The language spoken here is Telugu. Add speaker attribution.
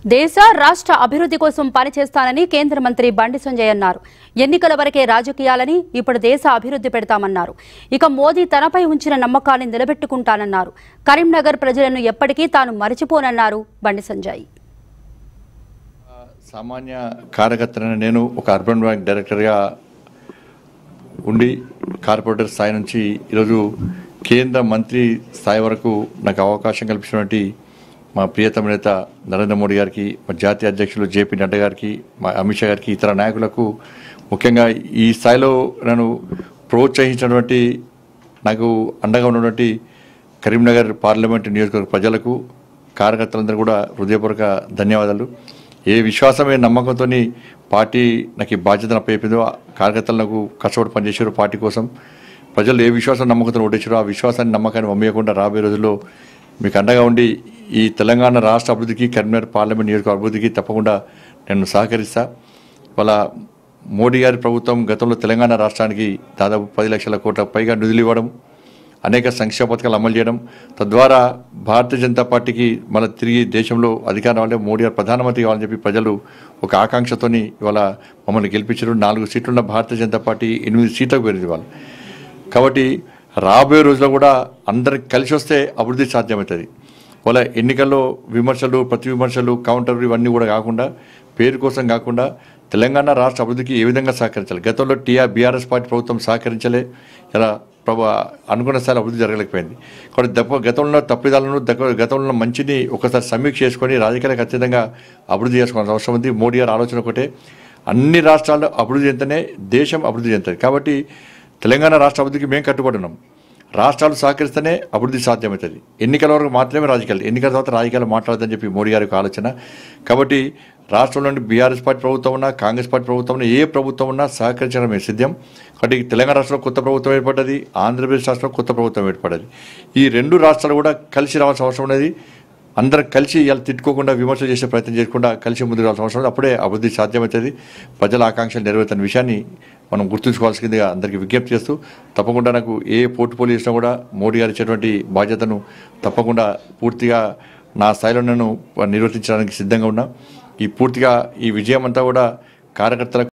Speaker 1: దేశ రాష్ట్ర అభివృద్ధి కోసం పనిచేస్తానని కేంద్ర మంత్రి బండి సంజయ్ అన్నారు. ఎన్నికల వరకే రాజకీయాలని, ఇప్పుడు దేశ అభివృద్ధి పెడతామన్నారు. ఇక మోదీ తనపై ఉంచిన నమ్మకాన్ని నిలబెట్టుకుంటానన్నారు. కరీంనగర్ ప్రజలను ఎప్పటికీ తాను మరిచిపోనన్నారు బండి సంజయ్.
Speaker 2: సామాన్య కార్యకర్తను నేను ఒక అర్బన్ బ్యాంక్ డైరెక్టర్గా ఉండి కార్పొరేటర్ స్థాయి నుంచి ఈరోజు కేంద్ర మంత్రి స్థాయి వరకు నాకు అవకాశం కల్పించినటువంటి మా ప్రియతమ నేత నరేంద్ర మోడీ గారికి, మా జాతీయ అధ్యక్షులు జేపీ నడ్డా గారికి, మా అమిత్ షా గారికి, ఇతర నాయకులకు ముఖ్యంగా ఈ స్థాయిలో నన్ను ప్రోత్సహించినటువంటి, నాకు అండగా ఉన్నటువంటి కరీంనగర్ పార్లమెంటు నియోజకవర్గ ప్రజలకు, కార్యకర్తలందరూ కూడా హృదయపూర్వక ధన్యవాదాలు. ఏ విశ్వాసమే నమ్మకంతో పార్టీ నాకు ఈ బాధ్యతను అప్పచెప్పిందో, కార్యకర్తలకు కష్టపడి పనిచేశారు పార్టీ కోసం. ప్రజలు ఏ విశ్వాసం నమ్మకంతో ఓటేశారో ఆ విశ్వాసాన్ని, నమ్మకాన్ని వమ్మేయకుండా రాబోయే రోజుల్లో మీకు అండగా ఉండి ఈ తెలంగాణ రాష్ట్ర అభివృద్ధికి, కరీంనగర్ పార్లమెంట్ నియోజకవర్గ అభివృద్ధికి తప్పకుండా నేను సహకరిస్తా. వాళ్ళ మోడీ గారి ప్రభుత్వం గతంలో తెలంగాణ రాష్ట్రానికి దాదాపు 10 లక్షల కోట్ల పైగా నిధులు ఇవ్వడం, అనేక సంక్షేమ పథకాలు అమలు చేయడం, తద్వారా భారతీయ జనతా పార్టీకి మళ్ళీ తిరిగి దేశంలో అధికారం వాళ్ళే మోడీ గారు ప్రధానమంత్రి కావాలని చెప్పి ప్రజలు ఒక ఆకాంక్షతోని ఇవాళ మమ్మల్ని గెలిపించారు. 4 సీట్లున్న భారతీయ జనతా పార్టీ 8 సీట్లకు పెరిగింది వాళ్ళు. కాబట్టి రాబోయే రోజుల్లో కూడా అందరికి కలిసి వస్తే అభివృద్ధి సాధ్యమవుతుంది. వాళ్ళ ఎన్నికల్లో విమర్శలు, ప్రతి విమర్శలు, కౌంటర్లు ఇవన్నీ కూడా కాకుండా, పేరు కోసం కాకుండా తెలంగాణ రాష్ట్ర అభివృద్ధికి ఏ విధంగా సహకరించాలి. గతంలో బీఆర్ఎస్ పార్టీ ప్రభుత్వం సహకరించలే, ఇలా అనుకున్న స్థాయిలో అభివృద్ధి జరగలేకపోయింది. కాబట్టి గతంలో తప్పిదాలను, గతంలో మంచిని ఒకసారి సమీక్ష చేసుకొని రాజకీయాలకు ఖచ్చితంగా అభివృద్ధి చేసుకోవాల్సిన అవసరం ఉంది. మోడీ గారి ఆలోచన ఒకటే, అన్ని రాష్ట్రాల్లో అభివృద్ధి చెందితేనే దేశం అభివృద్ధి చెందుతుంది. కాబట్టి తెలంగాణ రాష్ట్ర అభివృద్ధికి మేము కట్టుబడి ఉన్నాం. రాష్ట్రాలు సహకరిస్తేనే అభివృద్ధి సాధ్యమవుతుంది. ఎన్నికల వరకు మాత్రమే రాజకీయాలు, ఎన్నికల తర్వాత రాజకీయాలు మాట్లాడదని చెప్పి మోడీ గారి యొక్క ఆలోచన. కాబట్టి రాష్ట్రంలో నుండి బీఆర్ఎస్ పార్టీ ప్రభుత్వం ఉన్నా, కాంగ్రెస్ పార్టీ ప్రభుత్వం ఉన్నా, ఏ ప్రభుత్వం ఉన్నా సహకరించడం మేము సిద్ధం. కాబట్టి తెలంగాణ రాష్ట్రంలో కొత్త ప్రభుత్వం ఏర్పడ్డది, ఆంధ్రప్రదేశ్ రాష్ట్రంలో కొత్త ప్రభుత్వం ఏర్పడ్డది. ఈ 2 రాష్ట్రాలు కూడా కలిసి రావాల్సిన అవసరం ఉన్నది. అందరం కలిసి ఇలా తిట్టుకోకుండా, విమర్శలు చేసే ప్రయత్నం చేయకుండా కలిసి ముందుకు రావాల్సిన అవసరం ఉంది. అప్పుడే అభివృద్ధి సాధ్యమవుతుంది, ప్రజల ఆకాంక్షలు నెరవేరుతున్న విషయాన్ని మనం గుర్తుంచుకోవాల్సిందిగా అందరికీ విజ్ఞప్తి చేస్తూ, తప్పకుండా నాకు ఏ పోర్ట్ఫోలియో ఇచ్చినా కూడా మోడీ గారు ఇచ్చేటువంటి బాధ్యతను తప్పకుండా పూర్తిగా నా స్థాయిలో నేను నిర్వర్తించడానికి సిద్ధంగా ఉన్నా. పూర్తిగా ఈ విజయం అంతా కూడా కార్యకర్తలకు